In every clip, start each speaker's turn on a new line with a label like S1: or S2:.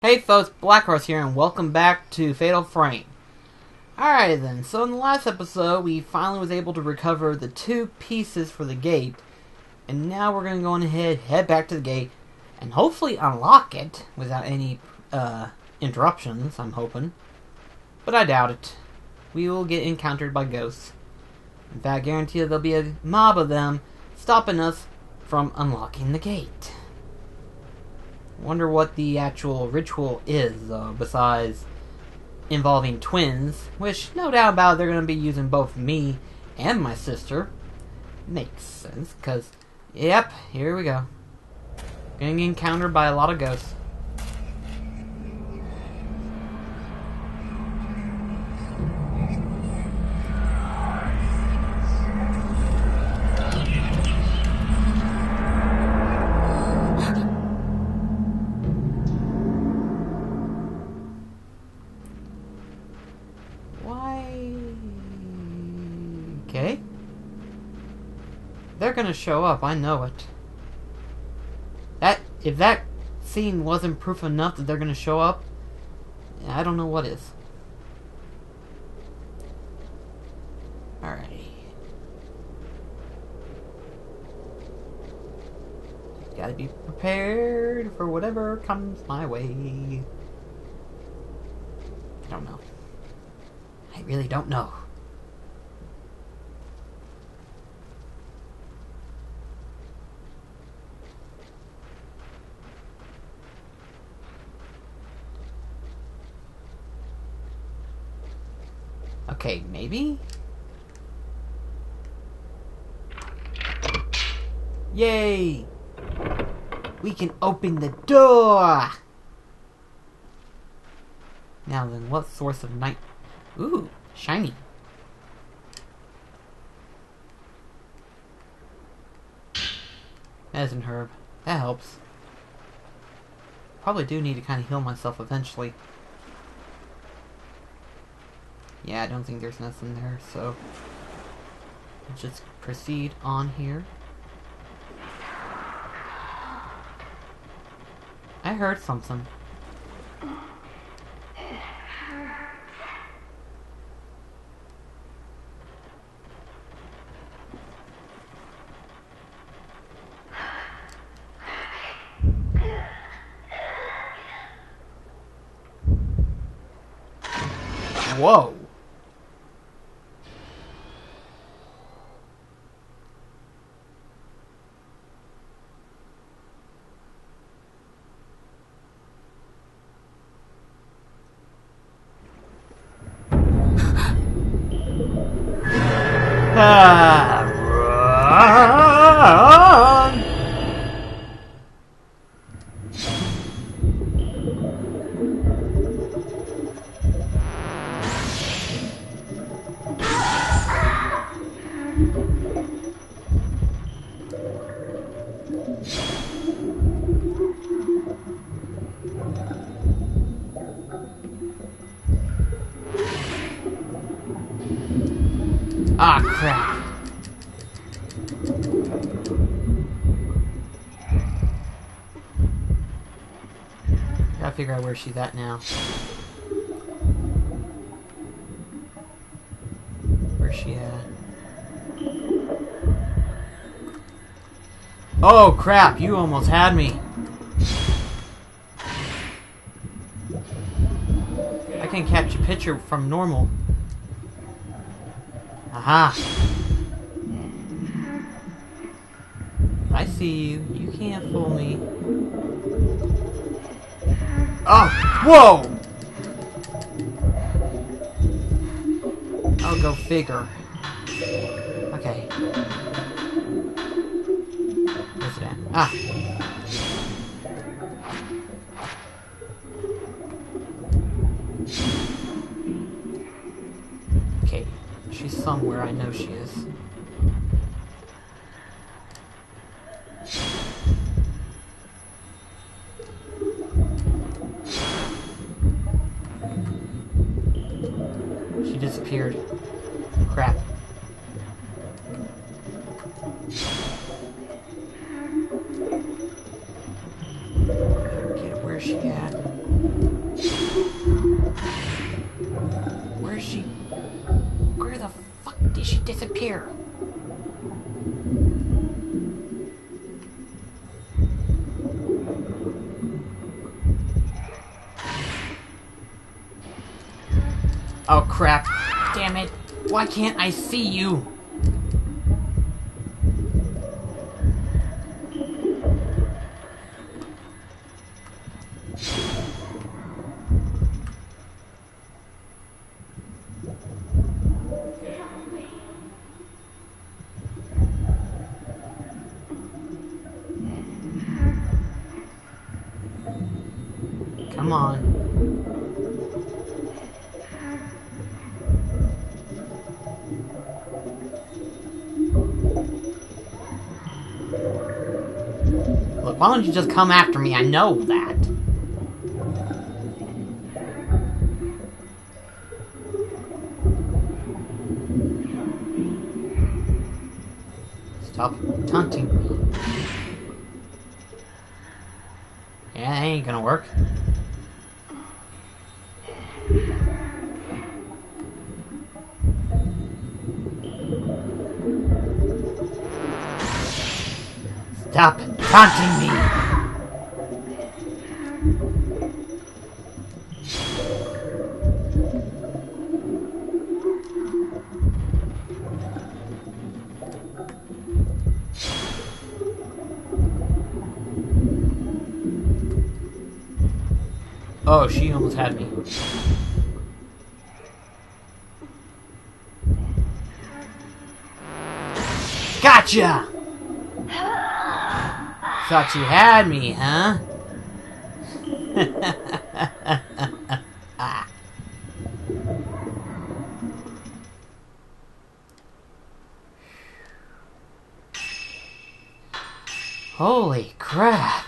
S1: Hey folks, Black Horse here, and welcome back to Fatal Frame. Alright then, so in the last episode, we finally was able to recover the 2 pieces for the gate, and now we're going to go on ahead, head back to the gate, and hopefully unlock it without any interruptions, I'm hoping. But I doubt it. We will get encountered by ghosts. In fact, I guarantee you there'll be a mob of them stopping us from unlocking the gate. Wonder what the actual ritual is, though, besides involving twins, which, no doubt about it, they're going to be using both me and my sister. Makes sense, because, yep, here we go. Getting encountered by a lot of ghosts. Okay. They're gonna show up, I know it. If that scene wasn't proof enough that they're gonna show up, I don't know what is. Alrighty. Gotta be prepared for whatever comes my way. I don't know. I really don't know. Okay, maybe? Yay! We can open the door! Now then, what source of night... Ooh, shiny. Medicine herb. That helps. Probably do need to kind of heal myself eventually. Yeah, I don't think there's nothing there, so let's just proceed on here. I heard something. Whoa! Run! Ah, crap. Gotta figure out where she's at now. Where's she at? Oh, crap. You almost had me. I can catch a picture from normal. Aha! I see you. You can't fool me. Oh! Whoa! I'll go figure. Okay. Where's it at? Ah! Okay. She's somewhere, I know she is. She disappeared. Crap. Get her, where's she at? should disappear. Oh crap. Damn it. Why can't I see you? Come on. Look, why don't you just come after me? I know that. Stop taunting me. Yeah, that ain't gonna work. Stop taunting me! Oh, she almost had me. Gotcha! Thought you had me, huh? Ah. Holy crap.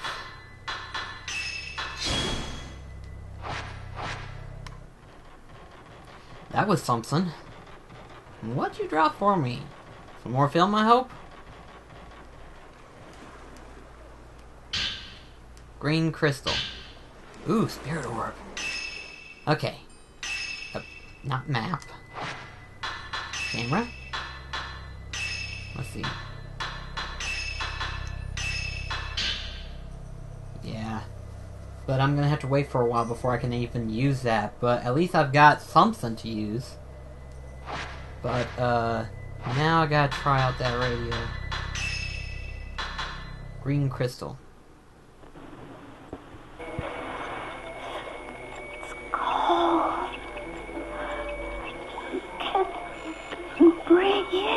S1: That was something. What'd you drop for me? Some more film, I hope? Green crystal. Ooh, spirit orb. Okay. Not map. Camera? Let's see. Yeah. But I'm gonna have to wait for a while before I can even use that. But at least I've got something to use. But, now I gotta try out that radio. Green crystal.
S2: It's cold. Can you bring it?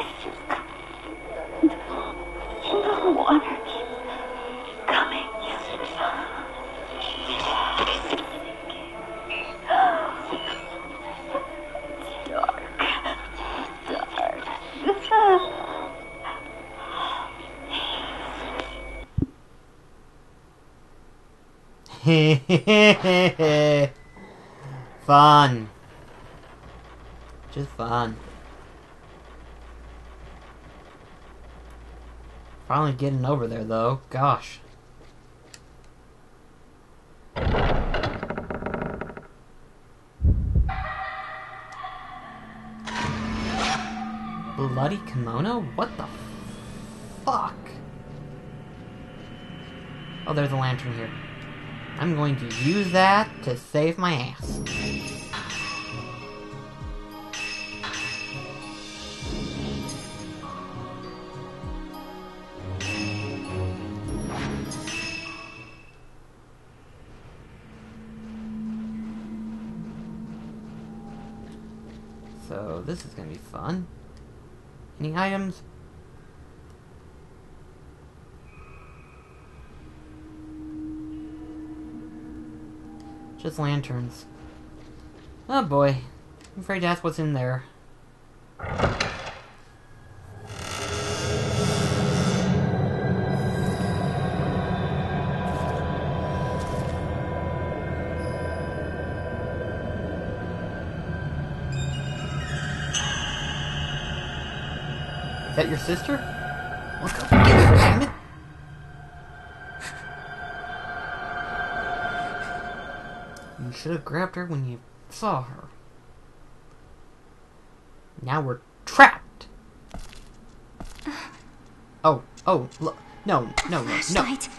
S2: The water's coming.
S1: Fun. Just fun. Finally getting over there, though. Gosh. Bloody kimono? What the fuck? Oh, there's a lantern here. I'm going to use that to save my ass. So, this is gonna be fun. Any items? Just lanterns. Oh boy. I'm afraid that's what's in there. Is that your sister? Look up and get her, damn it! You should have grabbed her when you saw her. Now we're trapped! Oh, look. No, no, no, no.
S3: Flashlight.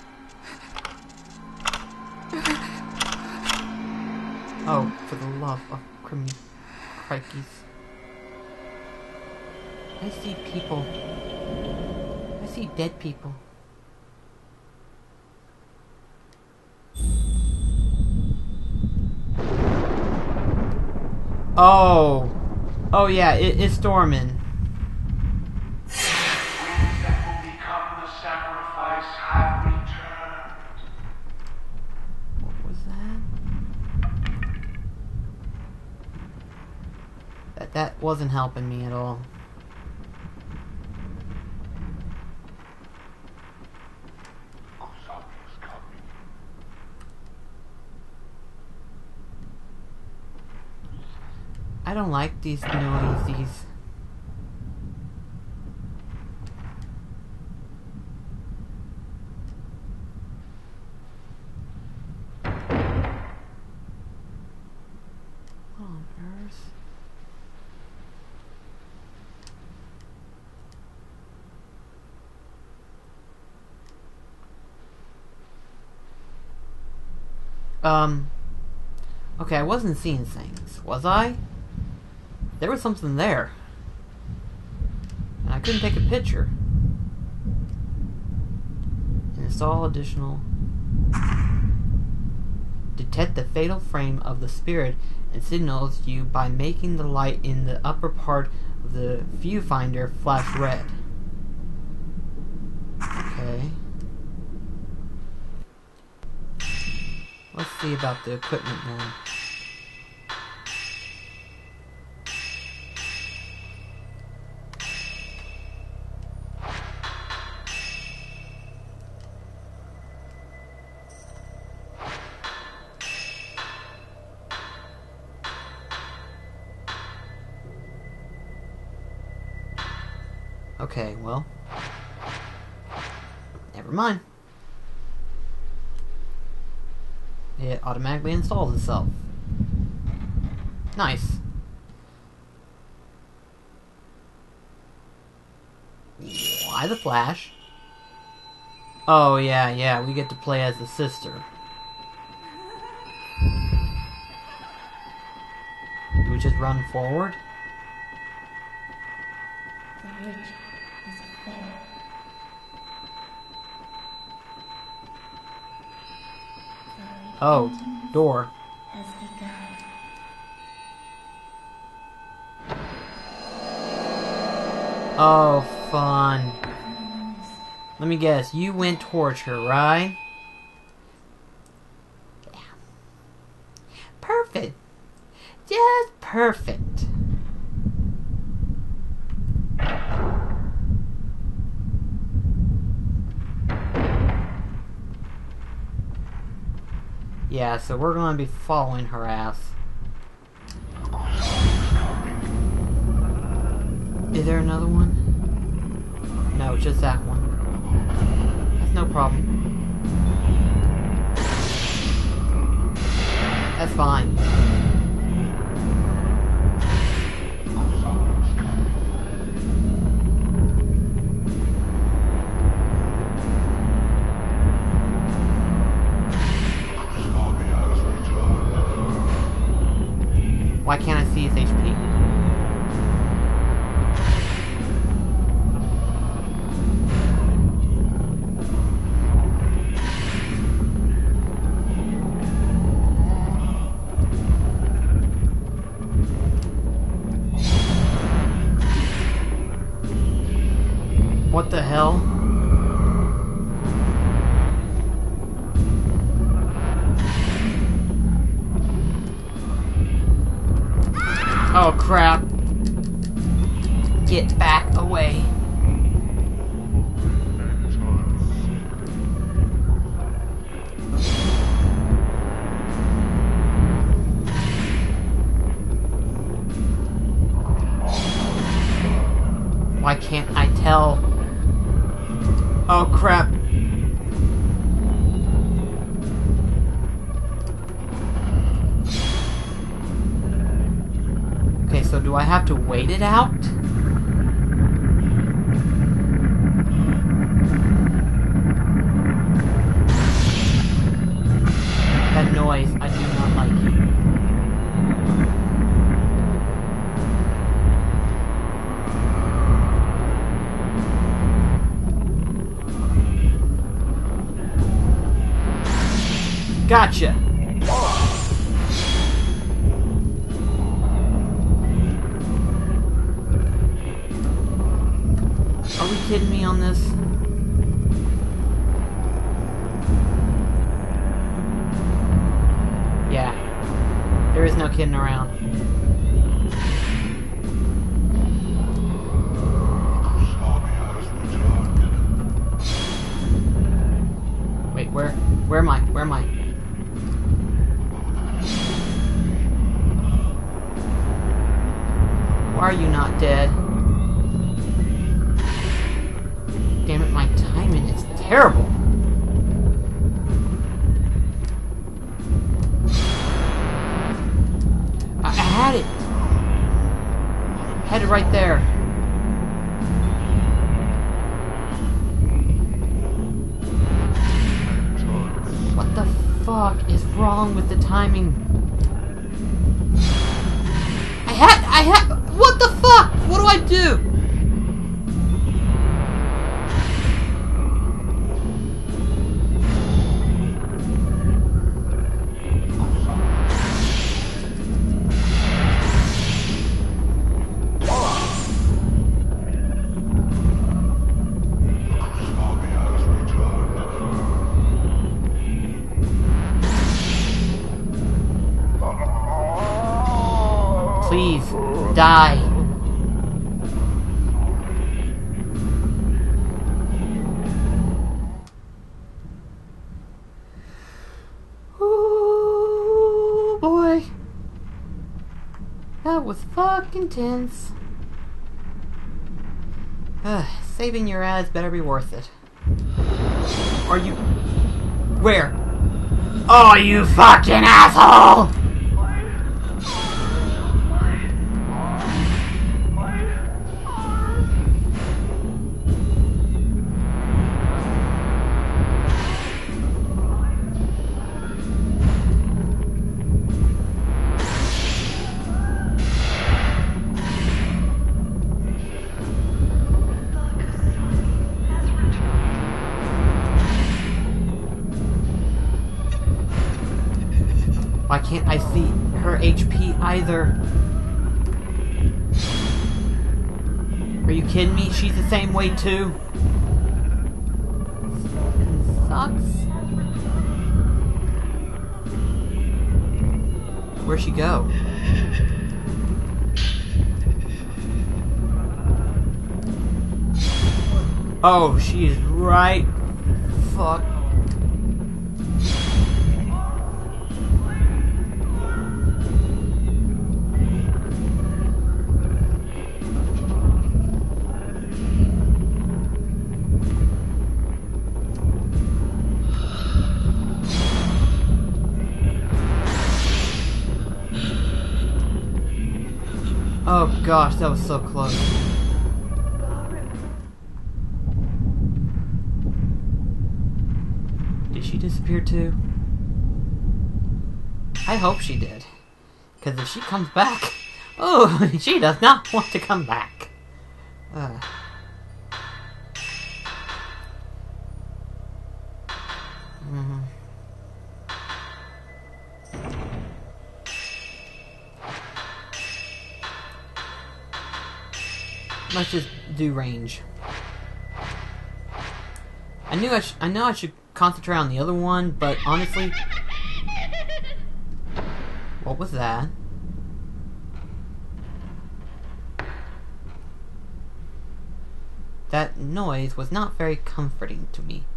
S1: Oh, for the love of criminy crikeys. I see people. I see dead people. Oh. Oh yeah, it's storming.
S4: That will become the sacrifice have returned.
S1: What was that? That wasn't helping me at all.
S4: Something's coming.
S1: I don't like these noises. What on earth? Okay, I wasn't seeing things, was I? There was something there. And I couldn't take a picture. Install additional. Detect the fatal frame of the spirit and signals you by making the light in the upper part of the viewfinder flash red. Okay. Let's see about the equipment then. Okay, well, never mind. It automatically installs itself. Nice. Why the flash? Oh yeah, we get to play as the sister. Do we just run forward?
S3: The ritual is there.
S1: Oh, door.
S3: Has begun.
S1: Oh, fun. Let me guess, you went towards her, right? Yeah. Perfect. Just perfect. Yeah, so we're going to be following her ass. Is there another one? No, just that one. That's no problem. That's fine. Why can't I see his HP? What the hell? Oh crap. Get back away. Why can't I tell? Oh crap. Okay, so do I have to wait it out? voice. I do not like you. Gotcha! Are we kidding me on this? Yeah. There is no kidding around. Wait, where am I? Where am I? Why are you not dead? Damn it, my timing is terrible. I had it. Had it right there. What the fuck is wrong with the timing? What the fuck? What do I do? Please, die. Ooh, boy. That was fucking tense. Saving your ass better be worth it. Are you... Where? Oh, you fucking asshole! Why can't I see her HP either? Are you kidding me? She's the same way too. This sucks. Where'd she go? Oh, she is right. Fuck. Oh gosh, that was so close. Did she disappear too? I hope she did. Because if she comes back... Oh, she does not want to come back. Let's just do range. I know I should concentrate on the other one, but honestly, what was that? That noise was not very comforting to me.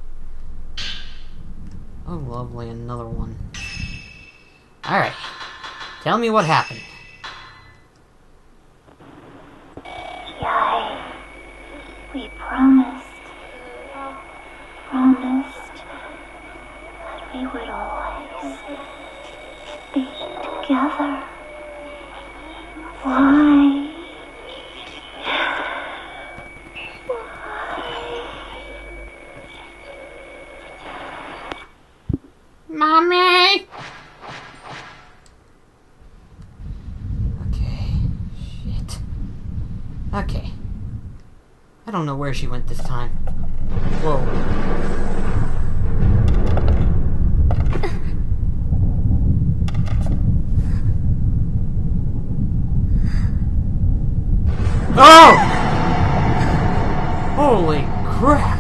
S1: Oh, lovely, another one. Alright, tell me what happened.
S2: We promised that we would always be together. Why?
S1: Mommy! Okay. I don't know where she went this time. Whoa. Oh! Holy crap!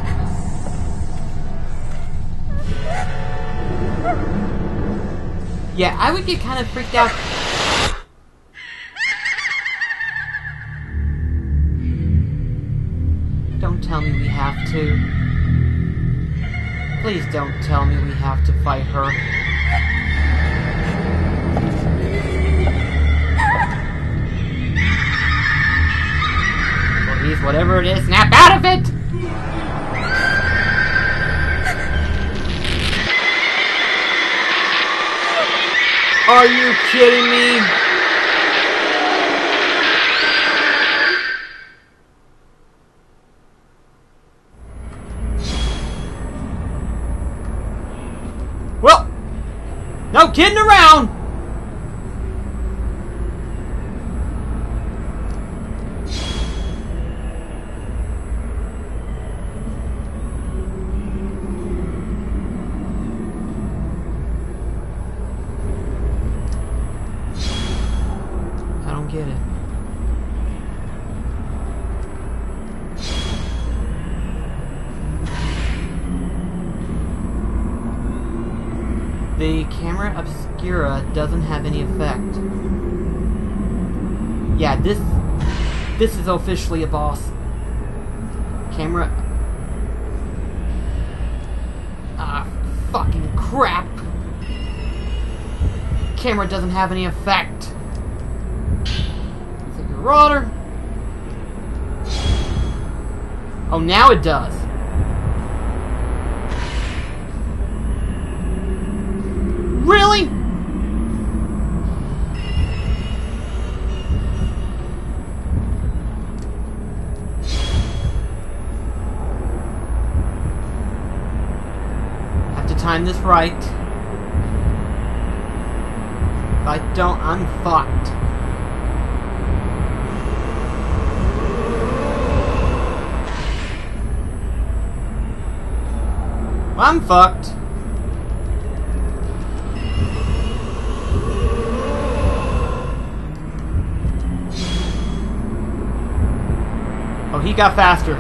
S1: Yeah, I would get kind of freaked out. Don't tell me we have to. Please don't tell me we have to fight her. Please, whatever it is, snap out of it! Are you kidding me? Well, no kidding around. I don't get it. The camera obscura doesn't have any effect. Yeah, this is officially a boss. Camera. Ah, fucking crap. Camera doesn't have any effect. Marauder. Oh, now it does. Really? Have to time this right. If I don't, I'm fucked. I'm fucked. Oh, he got faster.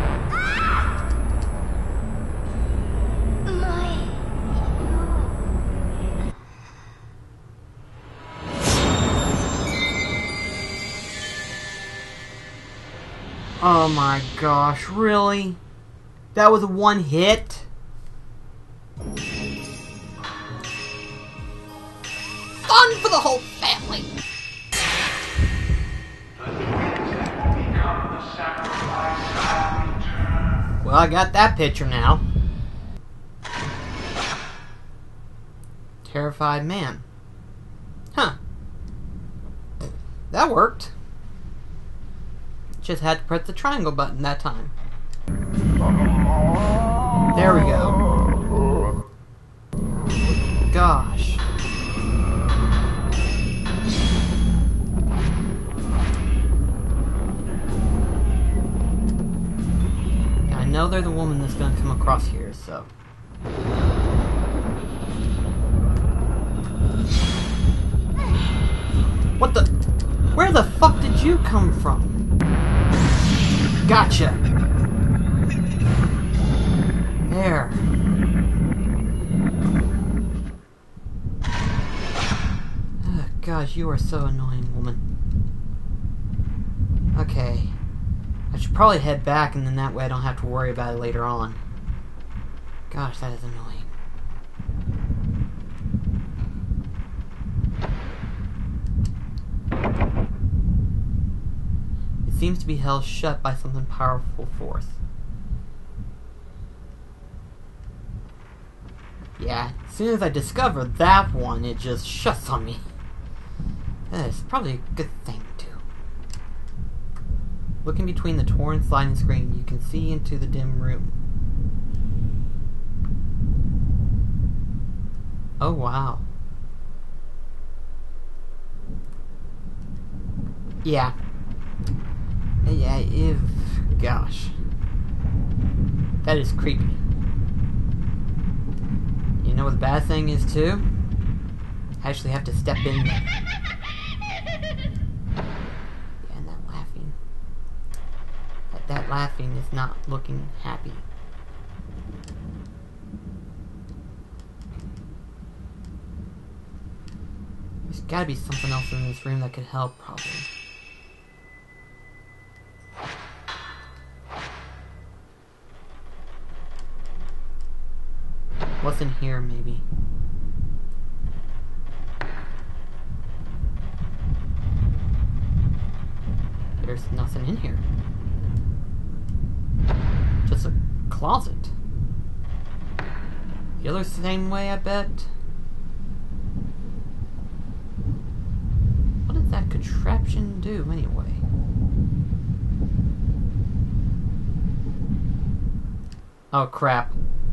S1: Oh my gosh, really? That was one hit? Fun for the whole family! Well, I got that picture now. Terrified man. Huh. That worked. Just had to press the triangle button that time. There we go. Gosh. I know they're the woman that's gonna come across here, so. What the? Where the fuck did you come from? Gotcha. There. Oh, gosh, you are so annoying, woman. Okay. I should probably head back, and then that way I don't have to worry about it later on. Gosh, that is annoying. It seems to be held shut by something powerful force. Yeah, as soon as I discover that one, it just shuts on me. That's probably a good thing, too. Looking between the torn sliding screen, you can see into the dim room. Oh, wow. Yeah, ew, gosh. That is creepy. You know what the bad thing is too? I actually have to step in there. Yeah, and that laughing. That laughing is not looking happy. There's gotta be something else in this room that could help, probably. What's in here, maybe? There's nothing in here. Just a closet. The other same way, I bet. What does that contraption do, anyway? Oh, crap.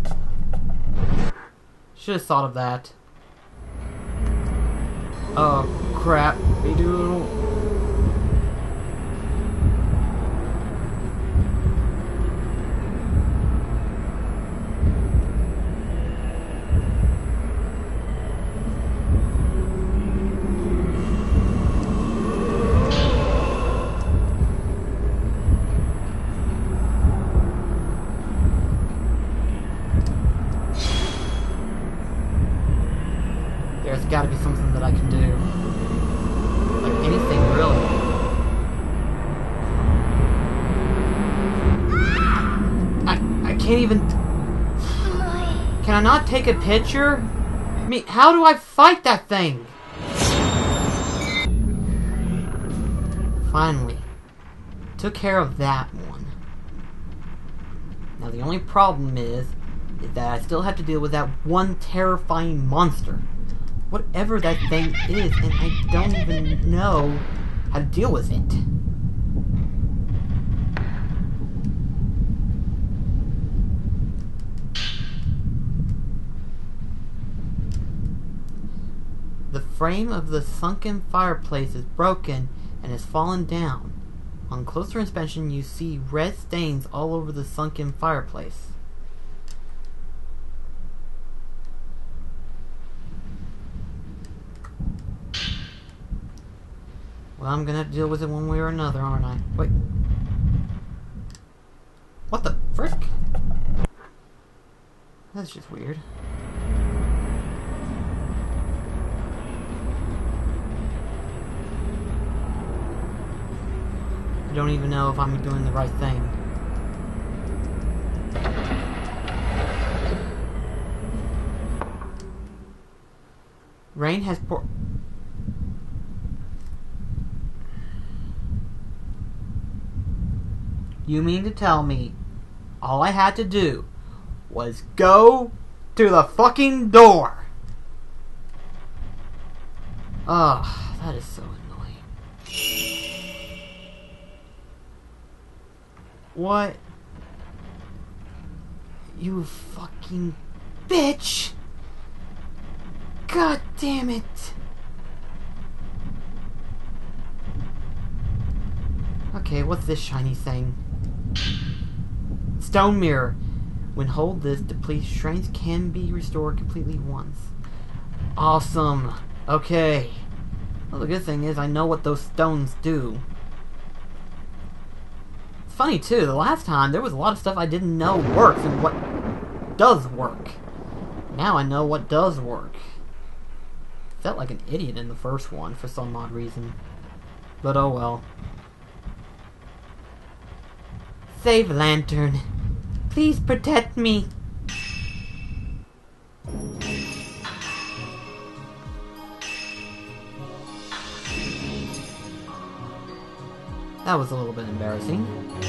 S1: Should have thought of that. Oh, crap. Be-doodle. There's gotta be something that I can do. Like anything, really. I can't even... Can I not take a picture? I mean, how do I fight that thing? Finally. Took care of that one. Now the only problem is that I still have to deal with that one terrifying monster. Whatever that thing is, and I don't even know how to deal with it. The frame of the sunken fireplace is broken and has fallen down. On closer inspection, you see red stains all over the sunken fireplace. Well, I'm gonna have to deal with it one way or another, aren't I? Wait. What the frick? That's just weird. I don't even know if I'm doing the right thing. Rain has poured. You mean to tell me all I had to do was go to the fucking door? Ugh, that is so annoying. What? You fucking bitch! God damn it! Okay, what's this shiny thing? Stone mirror. When hold this, depleted strength can be restored completely once. Awesome. Okay. Well, the good thing is I know what those stones do. It's funny too, the last time there was a lot of stuff I didn't know works and what does work. Now I know what does work. Felt like an idiot in the first one for some odd reason. But oh well. Save Lantern. Please protect me. That was a little bit embarrassing.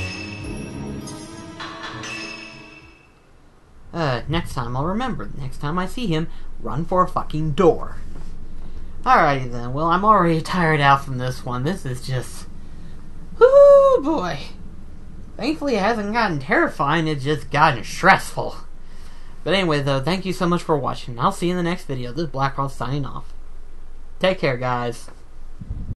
S1: Next time I'll remember. Next time I see him, run for a fucking door. Alrighty then. Well, I'm already tired out from this one. This is just... Whoo boy. Thankfully it hasn't gotten terrifying, it's just gotten stressful. But anyway though, thank you so much for watching. I'll see you in the next video. This is Blackrod signing off. Take care, guys.